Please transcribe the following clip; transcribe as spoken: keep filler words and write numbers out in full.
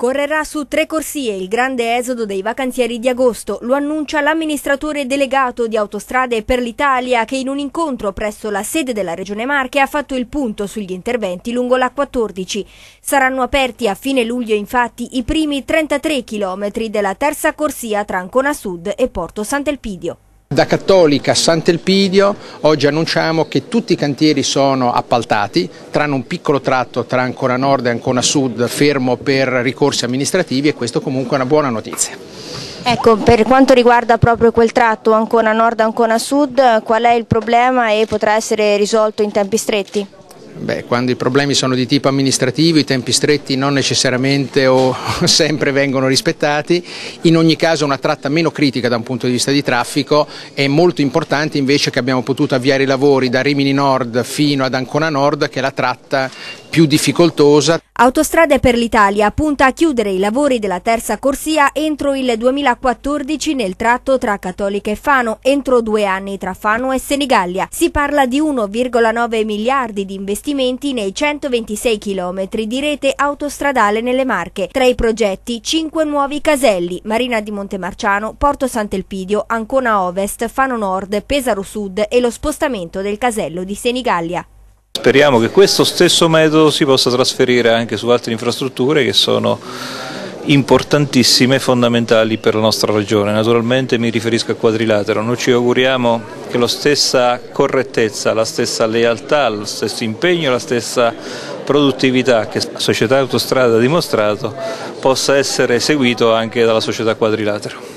Correrà su tre corsie il grande esodo dei vacanzieri di agosto, lo annuncia l'amministratore delegato di Autostrade per l'Italia che in un incontro presso la sede della Regione Marche ha fatto il punto sugli interventi lungo l'A quattordici. Saranno aperti a fine luglio infatti i primi trentatré chilometri della terza corsia tra Ancona Sud e Porto Sant'Elpidio. Da Cattolica a Sant'Elpidio oggi annunciamo che tutti i cantieri sono appaltati, tranne un piccolo tratto tra Ancona Nord e Ancona Sud fermo per ricorsi amministrativi, e questo comunque è una buona notizia. Ecco, per quanto riguarda proprio quel tratto Ancona Nord e Ancona Sud, qual è il problema e potrà essere risolto in tempi stretti? Beh, quando i problemi sono di tipo amministrativo i tempi stretti non necessariamente o sempre vengono rispettati. In ogni caso una tratta meno critica da un punto di vista di traffico. È molto importante invece che abbiamo potuto avviare i lavori da Rimini Nord fino ad Ancona Nord, che è la tratta più difficoltosa. Autostrade per l'Italia punta a chiudere i lavori della terza corsia entro il duemilaquattordici nel tratto tra Cattolica e Fano, entro due anni tra Fano e Senigallia. Si parla di uno virgola nove miliardi di investimenti nei centoventisei chilometri di rete autostradale nelle Marche. Tra i progetti cinque nuovi caselli: Marina di Montemarciano, Porto Sant'Elpidio, Ancona Ovest, Fano Nord, Pesaro Sud e lo spostamento del casello di Senigallia. Speriamo che questo stesso metodo si possa trasferire anche su altre infrastrutture che sono importantissime e fondamentali per la nostra regione. Naturalmente mi riferisco a Quadrilatero. Noi ci auguriamo che la stessa correttezza, la stessa lealtà, lo stesso impegno, la stessa produttività che la società Autostrade ha dimostrato possa essere seguito anche dalla società Quadrilatero.